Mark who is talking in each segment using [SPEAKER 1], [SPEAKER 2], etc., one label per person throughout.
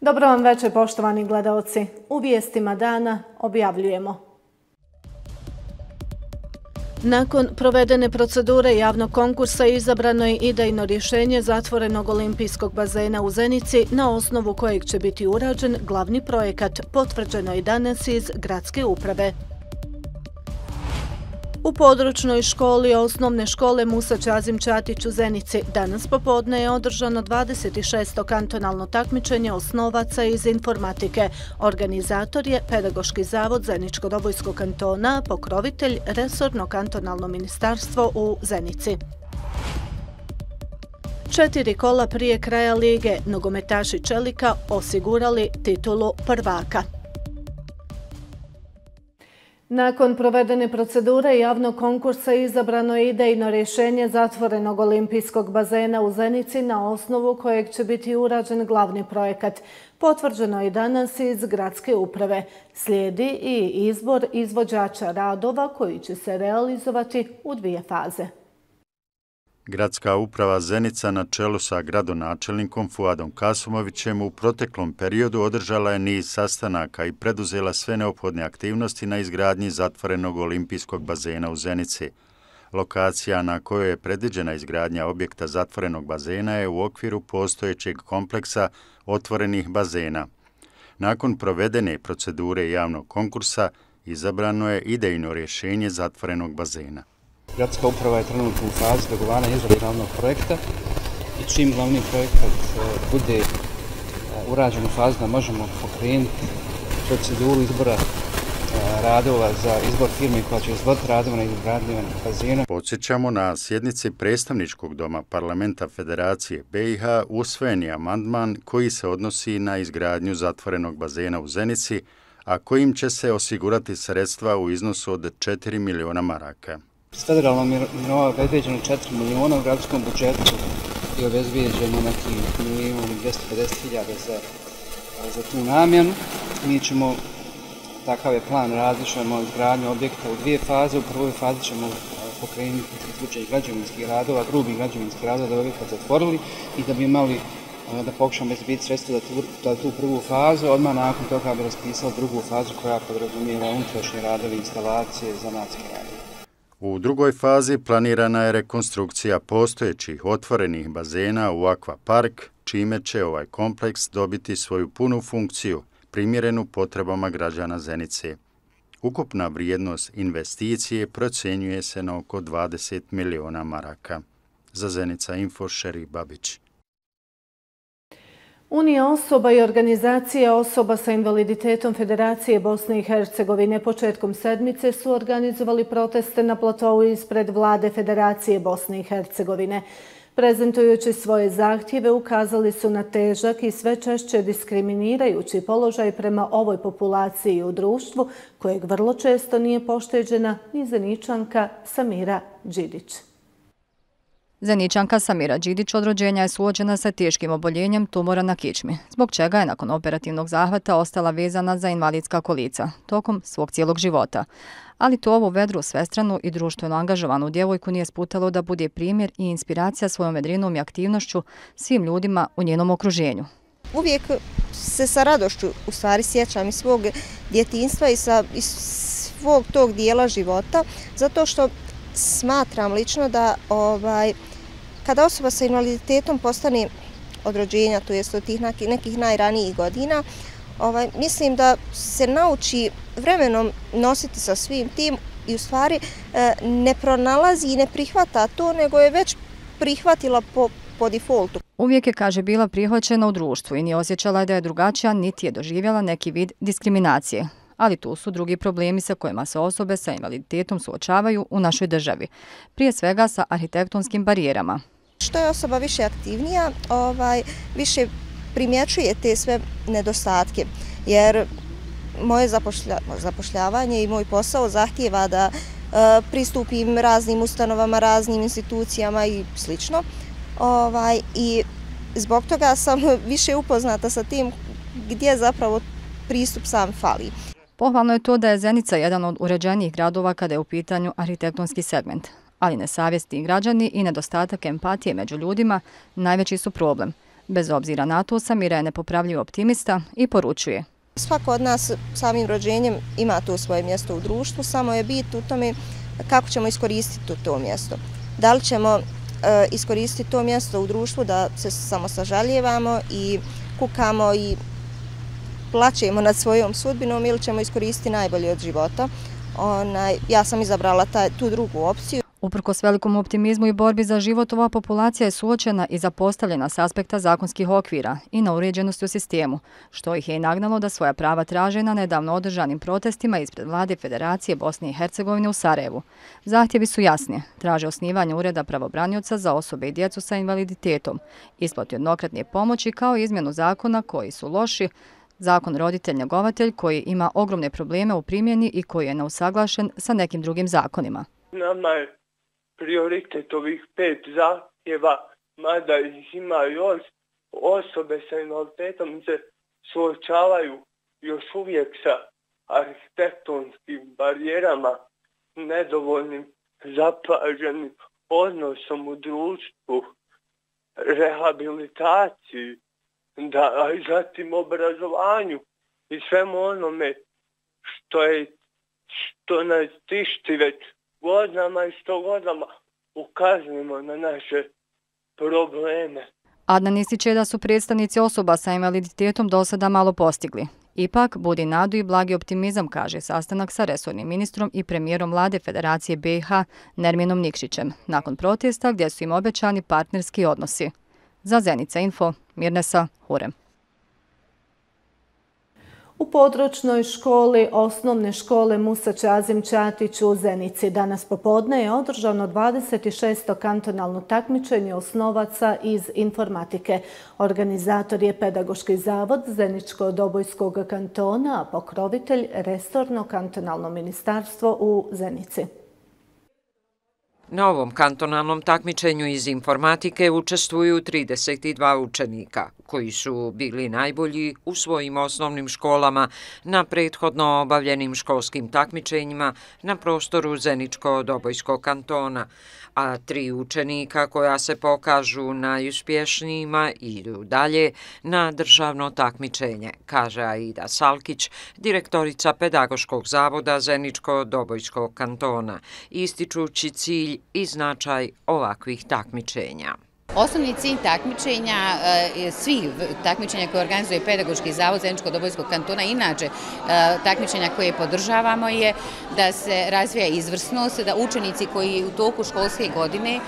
[SPEAKER 1] Dobro vam večer, poštovani gledaoci. U vijestima dana objavljujemo. Nakon provedene procedure javnog konkursa izabrano je idejno rješenje zatvorenog olimpijskog bazena u Zenici, na osnovu kojeg će biti urađen glavni projekat, potvrđeno je danas iz gradske uprave. U područnoj školi osnovne škole Musa Čazim Čatić u Zenici danas popodne je održano 26. kantonalno takmičenje osnovaca iz informatike. Organizator je Pedagoški zavod Zeničko-Dobojskog kantona, pokrovitelj resorno kantonalno ministarstvo u Zenici. 4 kola prije kraja lige nogometaši Čelika osigurali titulu prvaka. Nakon provedene procedure javnog konkursa izabrano je idejno rješenje zatvorenog olimpijskog bazena u Zenici, na osnovu kojeg će biti urađen glavni projekat. Potvrđeno je danas iz gradske uprave. Slijedi i izbor izvođača radova koji će se realizovati u 2 faze.
[SPEAKER 2] Gradska uprava Zenica na čelu sa gradonačelnikom Fuadom Kasumovićem u proteklom periodu održala je niz sastanaka i preduzela sve neophodne aktivnosti na izgradnji zatvorenog olimpijskog bazena u Zenici. Lokacija na kojoj je predviđena izgradnja objekta zatvorenog bazena je u okviru postojećeg kompleksa otvorenih bazena. Nakon provedene procedure javnog konkursa izabrano je idejno rješenje zatvorenog bazena.
[SPEAKER 3] Gradska uprava je trenutno u fazi dogovaranja izrade glavnog projekta i čim glavni projekat bude urađen u fazi da možemo pokrenuti proceduru izbora radova za izbor firme koja će izvoditi radove na izgradnji bazena.
[SPEAKER 2] Podsjećamo, na sjednici predstavničkog doma Parlamenta Federacije BiH usvojen je amandman koji se odnosi na izgradnju zatvorenog bazena u Zenici, a kojim će se osigurati sredstva u iznosu od 4 miliona maraka.
[SPEAKER 3] S federalnom nivou je obezbeđeno 4 miliona u gradskom budžetu i obezbeđeno neki 1.250.000 za tu namjenu. Mi ćemo, takav je plan, različujemo izgradnju objekta u 2 faze. U prvoj fazi ćemo pokrenuti slučaj građevinskih radova, grubih građevinskih radova da bi objekat zatvorili i da bi imali da pokušamo obezbediti sredstva za tu prvu fazu. Odmah nakon toga bi raspisali drugu fazu koja podrazumijeva unutrašnje radove, instalacije, zanatske radove.
[SPEAKER 2] U drugoj fazi planirana je rekonstrukcija postojećih otvorenih bazena u akvapark, čime će ovaj kompleks dobiti svoju punu funkciju, primjerenu potrebama građana Zenice. Ukupna vrijednost investicije procjenjuje se na oko 20 miliona maraka. Za Zenica Info, Šerif Babić.
[SPEAKER 1] Unija osoba i organizacija osoba sa invaliditetom Federacije Bosne i Hercegovine početkom sedmice su organizovali proteste na platovu ispred vlade Federacije Bosne i Hercegovine. Prezentujući svoje zahtjeve, ukazali su na težak i sve češće diskriminirajući položaj prema ovoj populaciji u društvu, kojeg vrlo često nije pošteđena ni Zeničanka Samira Đidić.
[SPEAKER 4] Zeničanka Samira Đidić od rođenja je suočena sa teškim oboljenjem tumora na kičmi, zbog čega je nakon operativnog zahvata ostala vezana za invalidska kolica tokom svog cijelog života. Ali to ovu vedru, svestranu i društveno angažovanu djevojku nije sputalo da bude primjer i inspiracija svojom vedrinom i aktivnošću svim ljudima u njenom okruženju.
[SPEAKER 5] Uvijek se sa radošću u stvari sjećam iz svog djetinjstva i iz svog tog dijela života, zato što smatram lično da kada osoba sa invaliditetom postane od rođenja, to jest od tih nekih najranijih godina, mislim da se nauči vremenom nositi sa svim tim i u stvari ne pronalazi i ne prihvata to, nego je već prihvatila po defaultu.
[SPEAKER 4] Uvijek je, kaže, bila prihvaćena u društvu i nije osjećala da je drugačija, niti je doživjela neki vid diskriminacije. Ali tu su drugi problemi sa kojima se osobe sa invaliditetom suočavaju u našoj državi. Prije svega sa arhitektonskim barijerama.
[SPEAKER 5] Što je osoba više aktivnija, više primjećuje te sve nedostatke. Jer moje zapošljavanje i moj posao zahtijeva da pristupim raznim ustanovama, raznim institucijama i slično. I zbog toga sam više upoznata sa tim gdje zapravo pristup sam fali.
[SPEAKER 4] Pohvalno je to da je Zenica jedan od uređenijih gradova kada je u pitanju arhitektonski segment, ali nesavjesni građani i nedostatak empatije među ljudima najveći su problem. Bez obzira na to, Samira je nepopravljiv optimista i poručuje.
[SPEAKER 5] Svako od nas samim rođenjem ima to svoje mjesto u društvu, samo je bit u tome kako ćemo iskoristiti to mjesto. Da li ćemo iskoristiti to mjesto u društvu da se samo sažalijevamo i kukamo i plačemo nad svojom sudbinom ili ćemo iskoristiti najbolje od života. Ja sam izabrala tu drugu opciju.
[SPEAKER 4] Uprkos velikom optimizmu i borbi za život, ova populacija je suočena i zapostavljena s aspekta zakonskih okvira i na uređenosti u sistemu, što ih je i nagnalo da svoja prava traže na nedavno održanim protestima ispred vlade Federacije Bosne i Hercegovine u Sarajevu. Zahtjevi su jasni. Traže osnivanje ureda pravobranioca za osobe i djecu sa invaliditetom, isplatu jednokratne pomoći kao i izmjenu zakona koji su loši, zakon roditelj-njegovatelj koji ima ogromne probleme u primjeni i koji je neusaglašen sa nekim drugim zakonima.
[SPEAKER 6] Nama je prioritet ovih 5 zahtjeva, mada ih ima još, osobe sa invaliditetom se suočavaju još uvijek sa arhitektonskim barijerama, nedovoljnim zapaženim odnosom u društvu, rehabilitaciji, zatim obrazovanju i svemu onome što nas tišti već godinama i što godinama ukazujemo na naše probleme.
[SPEAKER 4] Adnan ističe da su predstavnici osoba sa invaliditetom do sada malo postigli. Ipak, budi nadu i blagi optimizam, kaže sastanak sa resornim ministrom i premijerom vlade Federacije BiH Nerminom Nikšićem, nakon protesta gdje su im obećani partnerski odnosi. Za Zenica Info, Mirnesa Hurem.
[SPEAKER 1] U područnoj školi osnovne škole Musa Čazim Čatić u Zenici danas popodne je održano 26. kantonalno takmičenje osnovaca iz informatike. Organizator je Pedagoški zavod Zeničko-Dobojskog kantona, a pokrovitelj resorno kantonalno ministarstvo u Zenici.
[SPEAKER 7] Na ovom kantonalnom takmičenju iz informatike učestvuju 32 učenika, koji su bili najbolji u svojim osnovnim školama na prethodno obavljenim školskim takmičenjima na prostoru Zeničko-Dobojskog kantona, a 3 učenika koja se pokažu najuspješnijima idu dalje na državno takmičenje, kaže Aida Salkić, direktorica Pedagoškog zavoda Zeničko-Dobojskog kantona, ističući cilj i značaj ovakvih takmičenja.
[SPEAKER 8] Osnovni cilj takmičenja, svih takmičenja koje organizuje Pedagoški zavod Zeničko-Dobojskog kantona, inače takmičenja koje podržavamo, je da se razvija izvrsnost, da učenici koji u toku školske godine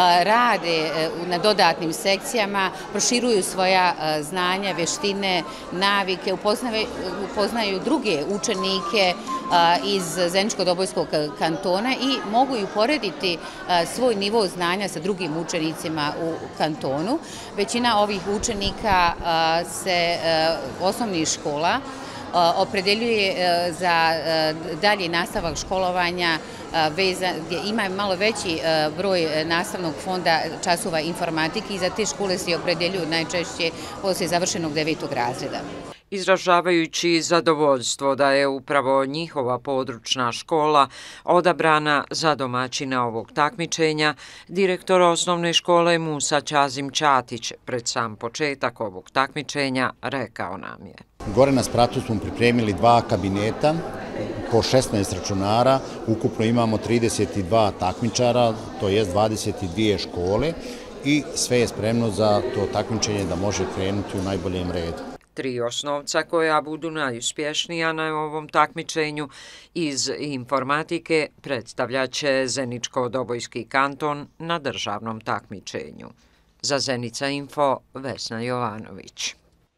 [SPEAKER 8] rade na dodatnim sekcijama, proširuju svoja znanja, vještine, navike, upoznaju druge učenike iz Zeničko-Dobojskog kantona i mogu i uporediti svoj nivo znanja sa drugim učenicima u kantonu. Većina ovih učenika se osnovnih škola opredeljuje za dalji nastavak školovanja gdje ima malo veći broj nastavnog fonda časova informatike i za te škole se opredeljuju najčešće poslije završenog 9. razreda.
[SPEAKER 7] Izražavajući zadovoljstvo da je upravo njihova područna škola odabrana za domaćina ovog takmičenja, direktor osnovne škole Musa Čazim Čatić pred sam početak ovog takmičenja rekao nam je.
[SPEAKER 9] Gore na spratu smo pripremili 2 kabineta po 16 računara, ukupno imamo 32 takmičara, to je 22 škole i sve je spremno za to takmičenje da može krenuti u najboljem redu.
[SPEAKER 7] 3 osnovca koja budu najuspješnija na ovom takmičenju iz informatike predstavljaće Zeničko-Dobojski kanton na državnom takmičenju. Za Zenica Info, Vesna Jovanović.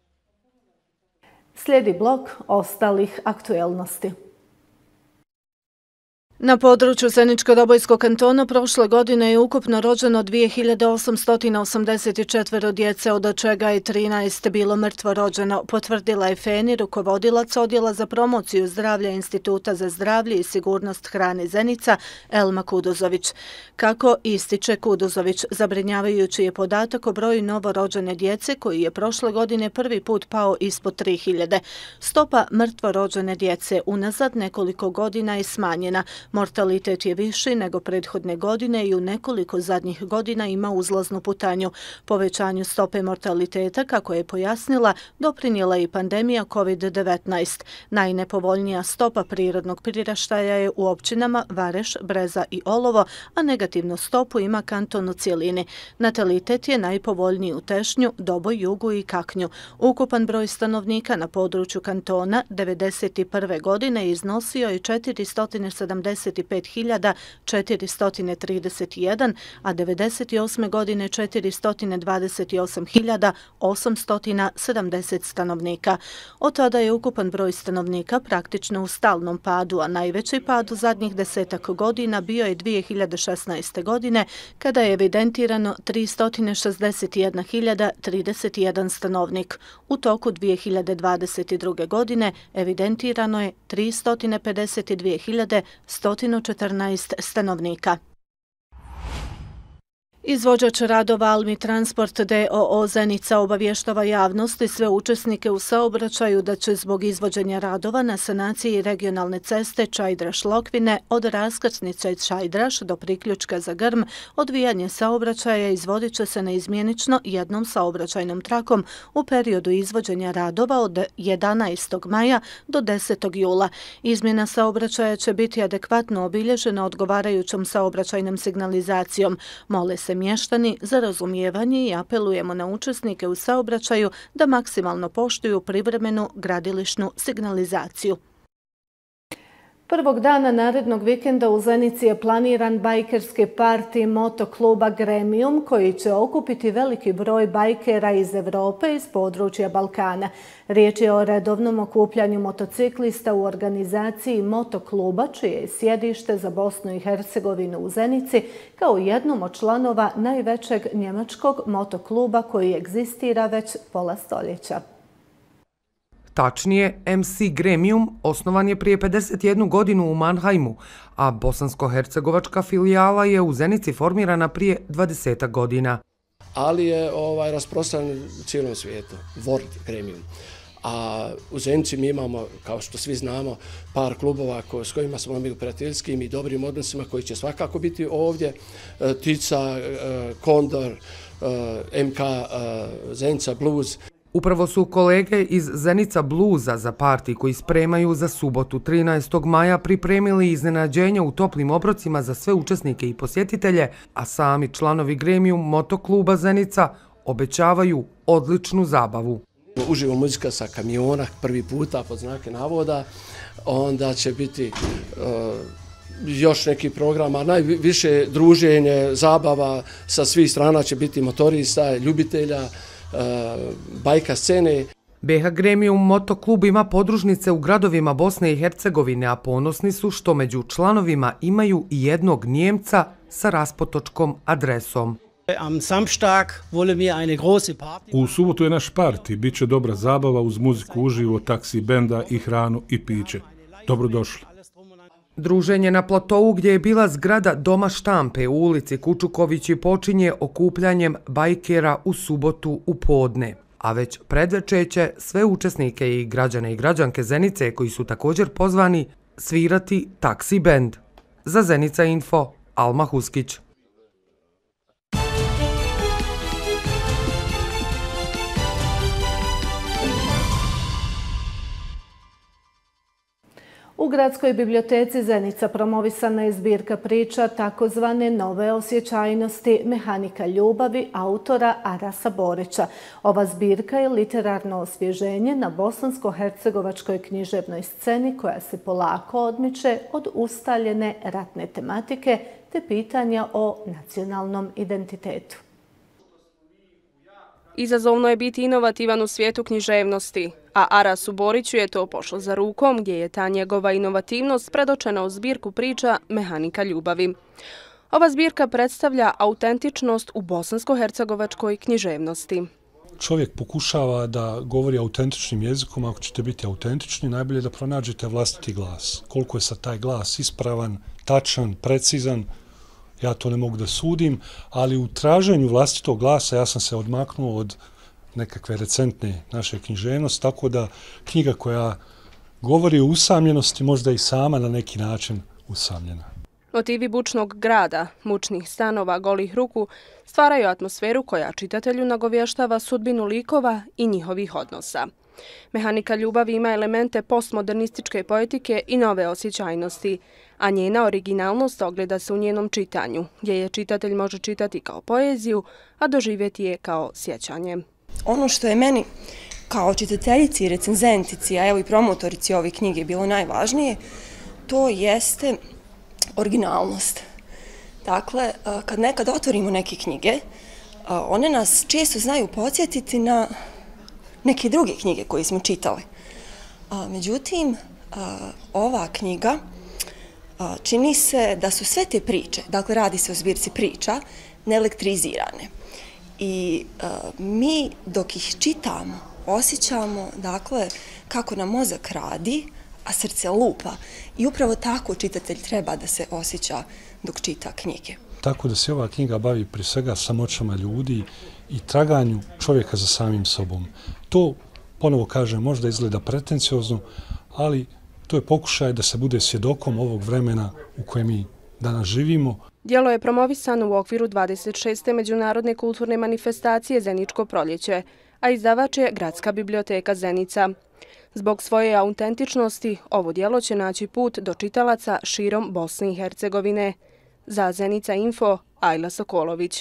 [SPEAKER 1] Slijedi blok ostalih aktuelnosti. Na području Zeničko-Dobojskog kantona prošle godine je ukupno rođeno 2884 djece, od čega je 13 bilo mrtvo rođeno, potvrdila je Feni, rukovodilac Odjela za promociju zdravlja Instituta za zdravlje i sigurnost hrane Zenica, Elma Kuduzović. Kako ističe Kuduzović, zabrinjavajući je podatak o broju novorođene djece koji je prošle godine prvi put pao ispod 3000. Stopa mrtvo rođene djece unazad nekoliko godina je smanjena, Mortalitet je viši nego prethodne godine i u nekoliko zadnjih godina ima uzlaznu putanju. Povećanju stope mortaliteta, kako je pojasnila, doprinijela i pandemija COVID-19. Najnepovoljnija stopa prirodnog priraštaja je u općinama Vareš, Breza i Olovo, a negativnu stopu ima kanton u cijelini. Natalitet je najpovoljniji u Tešnju, Doboj, Jugu i Kaknju. Ukupan broj stanovnika na području kantona 1991. godine iznosio je 475.431, a 1998. godine 428.870 stanovnika. Od tada je ukupan broj stanovnika praktično u stalnom padu, a najveći pad u zadnjih 10 godina bio je 2016. godine, kada je evidentirano 361.031 stanovnik. U toku 2022. godine evidentirano je 352.114 stanovnika. Izvođač radova Almi Transport d.o.o. Zenica obavještava javnost i sve učesnike u saobraćaju da će zbog izvođenja radova na sanaciji regionalne ceste Čajdraš-Lokvine od raskrsnice Čajdraš do priključka za Grm odvijanje saobraćaja izvodit će se neizmjenično jednom saobraćajnom trakom u periodu izvođenja radova od 11. maja do 10. jula. Izmjena saobraćaja će biti adekvatno obilježena odgovarajućom saobraćajnom signalizacijom. Mole se mještani za razumijevanje i apelujemo na učesnike u saobraćaju da maksimalno poštuju privremenu gradilišnu signalizaciju. Prvog dana narednog vikenda u Zenici je planiran bajkerski parti motokluba Gremium koji će okupiti veliki broj bajkera iz Evrope i iz područja Balkana. Riječ je o redovnom okupljanju motociklista u organizaciji motokluba čije je sjedište za Bosnu i Hercegovinu u Zenici kao jednom od članova najvećeg njemačkog motokluba koji egzistira već pola stoljeća.
[SPEAKER 10] Tačnije, MC Gremium osnovan je prije 51 godinu u Mannheimu, a bosansko-hercegovačka filijala je u Zenici formirana prije 20 godina.
[SPEAKER 11] Ali je rasprostranjen u cijelom svijetu, World Gremium. A u Zenici mi imamo, kao što svi znamo, par klubova s kojima smo mi u prijateljskim i dobrim odnosima koji će svakako biti ovdje. Tica, Kondor, MK, Zenica Blues.
[SPEAKER 10] Upravo su kolege iz Zenica Bluza za parti koji spremaju za subotu 13. maja pripremili iznenađenja u toplim obrocima za sve učesnike i posjetitelje, a sami članovi Gremium motokluba Zenica obećavaju odličnu zabavu.
[SPEAKER 11] Uživo muzika sa kamiona prvi puta pod znake navoda, onda će biti još neki program, a najviše druženje, zabava sa svih strana će biti motorista, ljubitelja, bajka scene.
[SPEAKER 10] BH Gremium motoklub ima podružnice u gradovima Bosne i Hercegovine, a ponosni su što među članovima imaju i jednog Njemca sa raspotočkom adresom.
[SPEAKER 12] U subotu je naš parti, bit će dobra zabava uz muziku uživo, taksi benda i hranu i piće. Dobrodošli.
[SPEAKER 10] Druženje na platovu gdje je bila zgrada Doma štampe u ulici Kučukovići počinje okupljanjem bajkera u subotu u podne. A već predveče će sve učesnike i građane i građanke Zenice koji su također pozvani svirati taksi bend. Za Zenica Info, Alma Huskić.
[SPEAKER 1] U Gradskoj biblioteci Zenica promovisana je zbirka priča takozvane nove osjećajnosti Mehanika ljubavi autora Arasa Borića. Ova zbirka je literarno osvježenje na bosansko-hercegovačkoj književnoj sceni koja se polako odmiče od ustaljene ratne tematike te pitanja o nacionalnom identitetu.
[SPEAKER 13] Izazovno je biti inovativan u svijetu književnosti, a Arasu Boriću je to pošlo za rukom gdje je ta njegova inovativnost predočena u zbirku priča Mehanika ljubavi. Ova zbirka predstavlja autentičnost u bosansko-hercegovačkoj književnosti.
[SPEAKER 12] Čovjek pokušava da govori autentičnim jezikom, ako ćete biti autentični, najbolje da pronađete vlastiti glas. Koliko je sad taj glas ispravan, tačan, precizan, ja to ne mogu da sudim, ali u traženju vlastitog glasa ja sam se odmaknuo od nekakve recentne naše književnosti, tako da knjiga koja govori o usamljenosti možda i sama na neki način usamljena.
[SPEAKER 13] Motivi bučnog grada, mučnih stanova, golih ruku stvaraju atmosferu koja čitatelju nagovještava sudbinu likova i njihovih odnosa. Mehanika ljubavi ima elemente postmodernističke poetike i nove osjećajnosti, a njena originalnost ogleda se u njenom čitanju, gdje je čitatelj može čitati kao poeziju, a doživjeti je kao sjećanje.
[SPEAKER 14] Ono što je meni kao čitateljici i recenzentici, a evo i promotorici ove knjige bilo najvažnije, to jeste originalnost. Dakle, kad nekad otvorimo neke knjige, one nas često znaju podsjetiti na neke druge knjige koje smo čitali. Međutim, ova knjiga čini se da su sve te priče, dakle radi se o zbirci priča, neelektrizirane. I mi dok ih čitamo, osjećamo dakle kako nam mozak radi, a srce lupa. I upravo tako čitatelj treba da se osjeća dok čita knjige.
[SPEAKER 12] Tako da se ova knjiga bavi prije svega samoćama ljudi i traganju čovjeka za samim sobom. To, ponovo kažem, možda izgleda pretenciozno, ali to je pokušaj da se bude svjedokom ovog vremena u kojem mi danas živimo.
[SPEAKER 13] Djelo je promovisano u okviru 26. međunarodne kulturne manifestacije Zeničko proljeće, a izdavač je Gradska biblioteka Zenica. Zbog svoje autentičnosti, ovo djelo će naći put do čitalaca širom Bosne i Hercegovine. Za Zenica Info, Ajla Sokolović.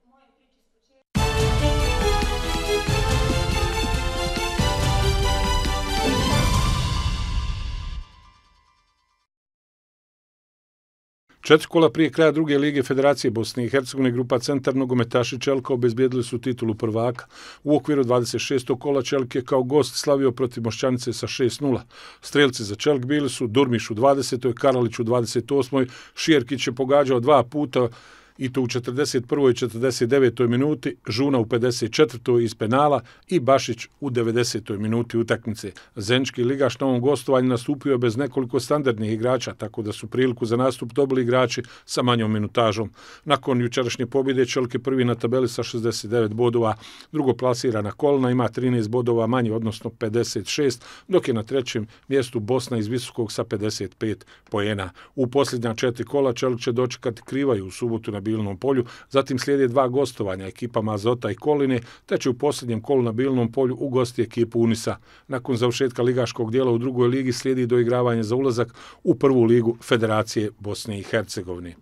[SPEAKER 15] Četiri kola prije kraja druge lige Federacije Bosne i Hercegovine grupa Centar nogometaši Čelka obezbijedili su titulu prvaka. U okviru 26. kola Čelk je kao gost slavio protiv Mošćanice sa 6:0. Strelci za Čelk bili su Durmiš u 20. Karalić u 28. Šijerkić je pogađao 2 puta i to u 41. i 49. minuti, Žuna u 54. iz penala i Bašić u 90. minuti utakmice. Zenički ligaš na ovom gostovanju nastupio je bez nekoliko standardnih igrača, tako da su priliku za nastup dobili igrači sa manjom minutažom. Nakon jučerašnje pobjede Čelk je prvi na tabeli sa 69 bodova, drugo plasirana Kolna ima 13 bodova manje, odnosno 56, dok je na trećem mjestu Bosna iz Visokog sa 55 poena. U posljednja 4 kola Čelk će dočekati Krivaju u subotu na Bilnom polju, zatim slijede 2 gostovanja ekipama Azota i Koline, te će u posljednjem kolu na Bilnom polju ugosti ekipu Unisa. Nakon završetka ligaškog dijela u drugoj ligi slijedi doigravanje za ulazak u prvu ligu Federacije Bosne i Hercegovine.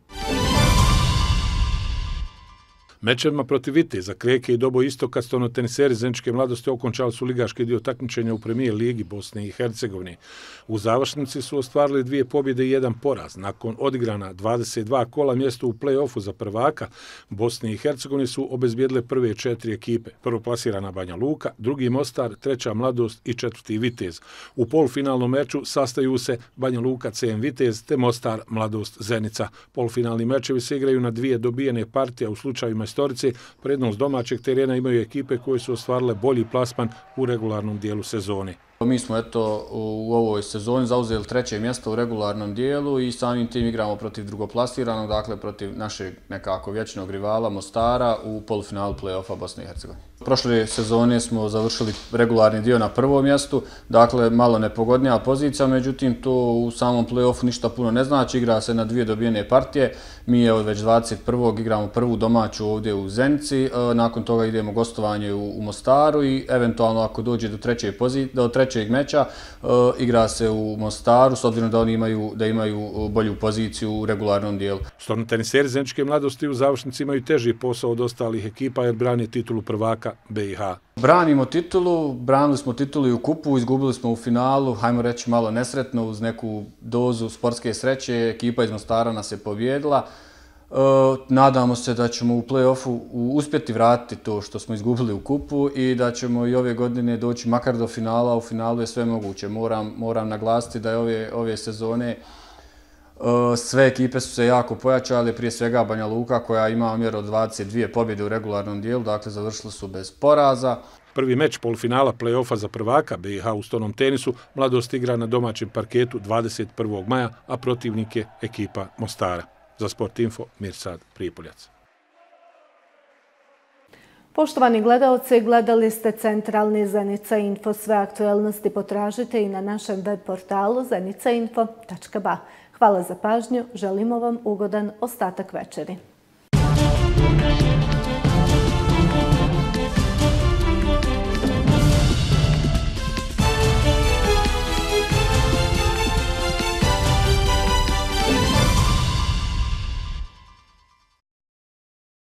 [SPEAKER 15] Mečevima protiv Viteza, Kreke i Dobo Istoka stonoteniseri Zeničke mladosti okončali su ligaški dio takmičenja u premijer ligi Bosne i Hercegovine. U završnici su ostvarili 2 pobjede i 1 poraz. Nakon odigrana 22 kola mjesto u play-offu za prvaka Bosne i Hercegovine su obezbijedile prve 4 ekipe. Prvoplasirana Banja Luka, drugi Mostar, treća Mladost i četvrti Vitez. U polufinalnom meču sastaju se Banja Luka CM Vitez te Mostar Mladost Zenica. Polufinalni mečevi se igraju na 2 dobijene partije, u slučajima Storice, prednost domaćeg terena imaju ekipe koje su ostvarile bolji plasman u regularnom dijelu sezone.
[SPEAKER 16] Mi smo u ovoj sezoni zauzeli 3. mjesto u regularnom dijelu i samim tim igramo protiv drugoplasiranog, dakle protiv našeg nekako vječnog rivala Mostara u polufinalu play-offa Bosne i Hercegovine. Prošle sezone smo završili regularni dio na 1. mjestu, dakle malo nepogodnija pozicija, međutim to u samom play-offu ništa puno ne znači, igra se na 2 dobijene partije. Mi već 21. igramo prvu domaću ovdje u Zenici, nakon toga idemo gostovanje u Mostaru i eventualno ako dođe do trećeg meča igra se u Mostaru, s obzirom da oni imaju bolju poziciju u regularnom dijelu.
[SPEAKER 15] Stonoteniseri Zeničke mladosti u završnici imaju teži posao od ostalih ekipa jer brane titulu prvaka BiH.
[SPEAKER 16] Branili smo titulu i u kupu, izgubili smo u finalu, hajmo reći malo nesretno, uz neku dozu sportske sreće, ekipa iz Mostara nas je pobjedila. Nadamo se da ćemo u play-offu uspjeti vratiti to što smo izgubili u kupu i da ćemo i ove godine doći makar do finala, u finalu je sve moguće. Moram naglasiti da je ove sezone sve ekipe su se jako pojačale, prije svega Banja Luka koja ima omjer od 22 pobjede u regularnom dijelu, dakle završili su bez poraza.
[SPEAKER 15] Prvi meč polufinala play-offa za prvaka BiH u stonom tenisu Mladost igra na domaćem parketu 21. maja, a protivnik je ekipa Mostara. Za Sport Info, Mirsad Prijepoljac.
[SPEAKER 1] Poštovani gledalci, gledali ste centralni Zenica Info. Sve aktuelnosti potražite i na našem web portalu zenicainfo.ba. Hvala za pažnju, želimo vam ugodan ostatak večeri.